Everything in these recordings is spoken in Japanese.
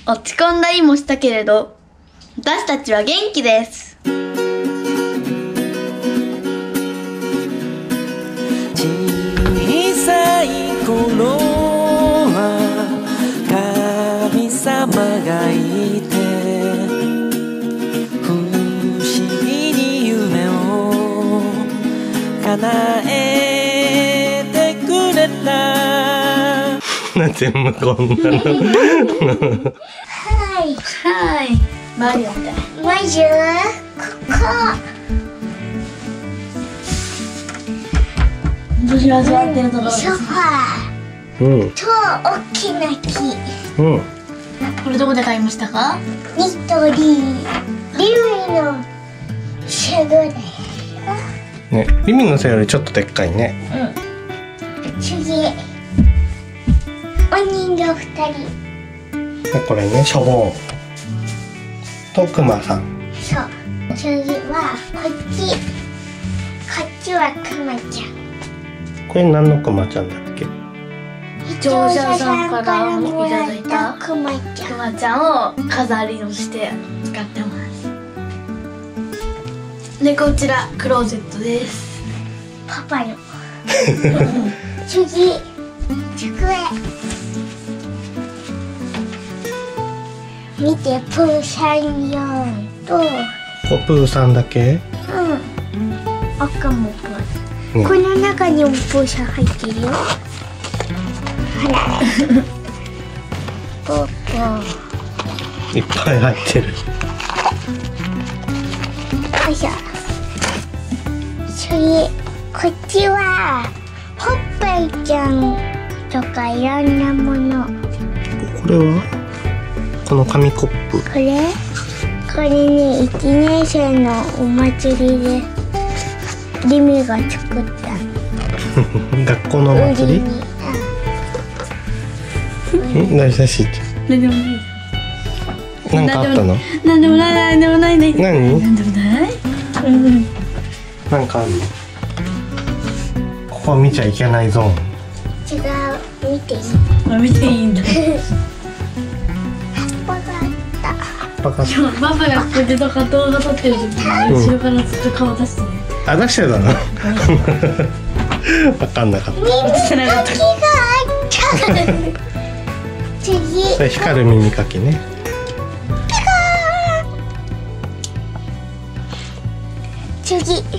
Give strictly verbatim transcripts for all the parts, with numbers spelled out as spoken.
落ち込んだりもしたけれど、私たちは元気です。 小さい頃は神様がいて、不思議に夢を叶えてくれた。 なんで無言なの？ はい。はい。マリオみたい。 まずここ。 私が座ってるところです。 ソファー。 うん。 超大きな木。 うん。 これどこで買いましたか？ ニトリ。リュウのシェグレ。 ね、リミの背よりちょっとでっかいね。 うん。次。お人形二人。 でこれね、しょぼんとくまさん。 そう。次はこっち。こっちはくまちゃん。 これ何のくまちゃんだっけ？ 視聴者さんからもいただいたくまちゃん。 くまちゃんを飾りをして使ってます。で、こちらクローゼットです。 パパよ。次。机。見て、プーさんよんと。 こプーさんだけ？ うん。赤もプー。 ね、 この中にもプーさん入ってるよ。ほら。ポーポー。 いっぱい入ってる。 よいしょ。次、こっちはほっぺいちゃんとかいろんなもの。 これはこの紙コップ。 これこれね、いちねん生のお祭りでリミが作った。 学校のお祭り？ん？何久しいって。 何でもない。 なんかあったの？ 何でもない、何でもないね。 何？ 何でもない。うん。 なんかあるの？ここ見ちゃいけないゾーン。 違う、見ていい？ あ、見ていいんだ。 葉っぱがあった。 バカ。 今日パパがここでとか動画撮ってる時に後ろからずっと顔出してね。 あ、出してたの？わかんなかった。 耳かきがあった。次。 それ光る耳かきね。 次。えっ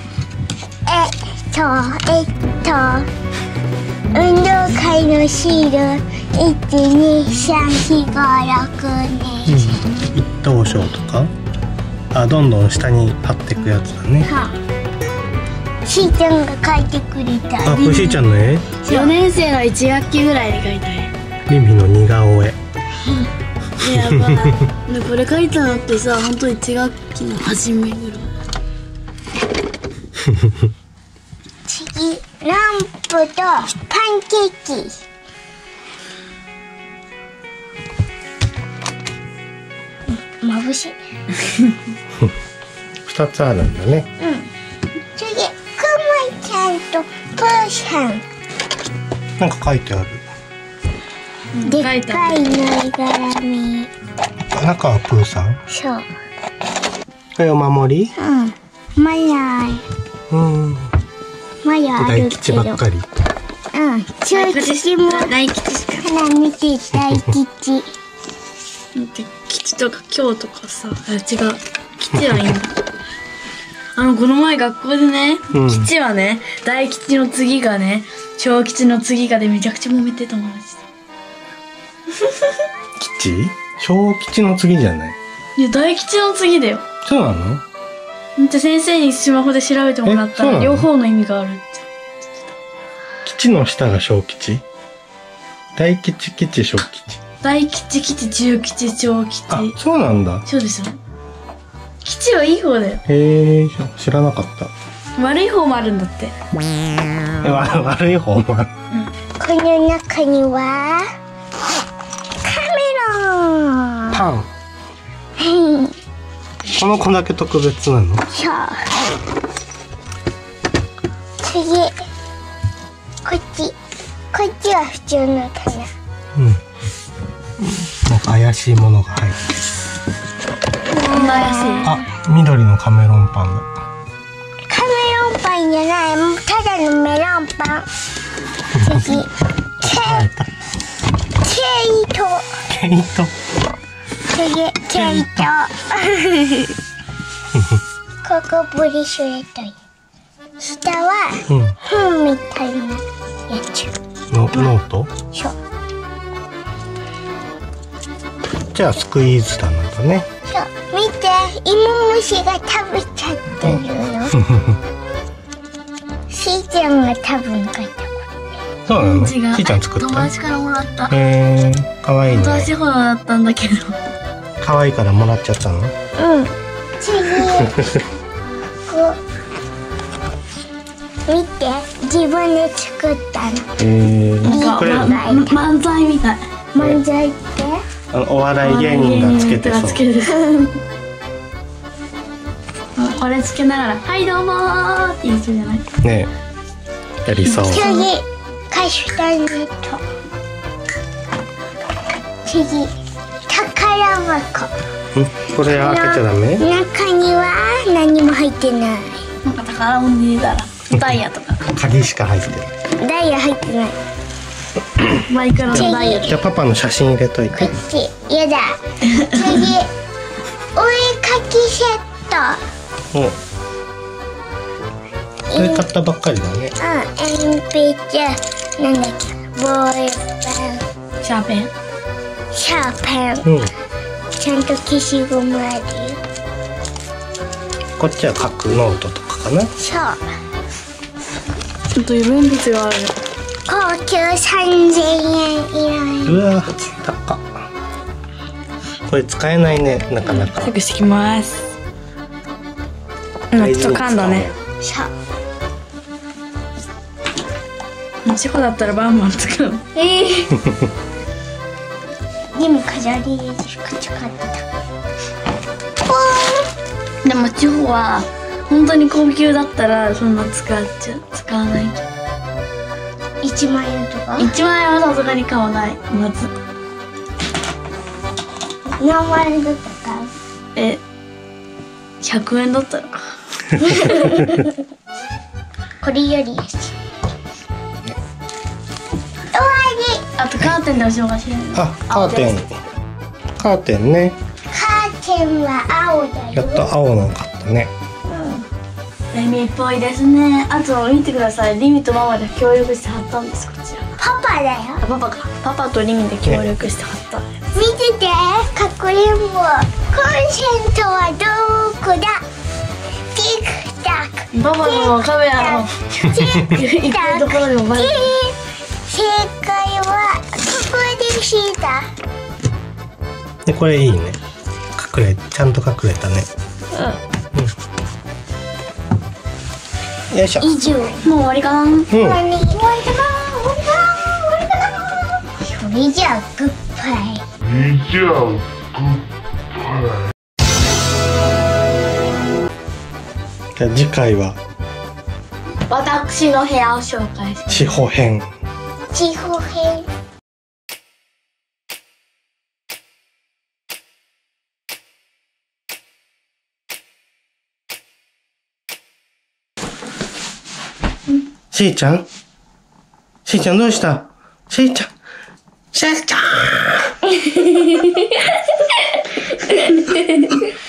とえっと運動会のシールいちにさんしごろくねん。 一等賞とか？あ、どんどん下に貼っていくやつだね。 はあ、しーちゃんが描いてくれた。 あ、これしーちゃんの絵？ よねん生のいち学期ぐらいに描いた絵。 リミの似顔絵。 やばい。でこれ描いたのってさ、本当いち学期の初めぐらい。 次、ランプとパンケーキ。眩しい。 二つあるんだね。 うん。次、くまちゃんとプーさん。 なんか書いてある。 でっかいぬいぐるみ。 中はプーさん。 そう。 これお守り？ うん。まだ、 うん。 まだあ大るけど。 吉ばっかり。 うん。中吉も。 大吉しか。 ほら見て、大吉。 見て、吉とか今日とかさ、あ、違う。吉はいいんだ。あの、この前学校でね、 うん、 吉はね、大吉の次がね、小吉の次がでめちゃくちゃ揉めて友達と。 吉？小吉の次じゃない？ いや、大吉の次だよ。 そうなの？ じゃ先生にスマホで調べてもらったら両方の意味があるって。 吉の下が小吉？大吉、吉、小吉。 大吉、吉、中吉、小吉。 あ、そうなんだ。 そうですよ。吉はいい方だよ。 へえ、知らなかった。 悪い方もあるんだって。 え、わ悪い方もある。 この中にはカメロン。 パン。この子だけ特別なの？ そう。次、こっち。こっちは普通の棚。 うん。 なんか怪しいものが入ってる。 こんな怪しい。 あ、緑のカメロンパンだ。 カメロンパンじゃない、もうただのメロンパン。次、ケ入った。 ケイト。 ケイト。 次、ケイト。ここブリシュレット。下は、 うん。 本みたいなやつ。 のノート。 そう。 じゃあスクイーズだなんだね。 そう。見て、芋虫が食べちゃってるよ。しーちゃんが多分書いた。 そうなの？し違う。 ーちゃん作った。 友達からもらった。 へー、かわいいね。 友達ほどだったんだけど。 かわいいからもらっちゃったの？ うん。次、こう。見て、自分で作ったの。 へー、 なんか、 これ、 まま漫才みたい。 漫才って。 あのお笑い芸人がつけてそう。 つけてそうこれつけながら「はいどうもー」って言う人じゃない？ ねえ、やりそう。 次、カスタネット。次、宝箱。 んこれ開けちゃダメ？ 中には何も入ってない。 なんか宝物入れたらダイヤとか鍵しか入ってる。 ダイヤ入ってない。 マイクロのダイヤじゃあパパの写真入れといて。 こっち、やだ。次、お絵かきセット。 お、これ買ったばっかりだね。 うん、鉛筆、なんだっけ、ボールペン、 シャーペン。 シャーペン、 うん。 ちゃんと消しゴムあるよ。 こっちは書くノートとかかな。 そう。 ちょっと色鉛筆がある。 高級さんぜんえん以内。 うわ、高っ。これ使えないね、なかなか。 チェックしてきます。うん、ちょっと感度ね。 そう。 チョコだったらバンバン使う。 ええー。でも飾り入れてるかちょかった。 でもチョコは本当に高級だったらそんな使っちゃ使わないけど。 いちまんえんとか。 いちまん円はさすがに買わない。まず。 何万円だったか。 え、ひゃくえんだったらか。 これより安い。終わあとカーテンでおしょうがしない。 あ、カーテン。カーテンね。 り。カーテンは青だよ。 やっと青の買ったね。 レミっぽいですね。あと見てください。リミとママで協力して貼ったんです。こちら。 パパだよ。 あ、パパか。パパとリミで協力して貼った。 見てて、かくれんぼ。コンセントはどこだ。ティックタック。 パパのカメラのティック行くところでもバレる。 正解はここでした。 で、これいいね。隠れ、ちゃんと隠れたね。うん。よいしょ。 以上。 もう終わりかな。 うん。 終わりかな。終わりかな。終わりかな。それじゃあグッバイ。 じゃあ次回は私の部屋を紹介します。 地方編。 地方編。 しーちゃんしーちゃんどうしたしーちゃんしーちゃん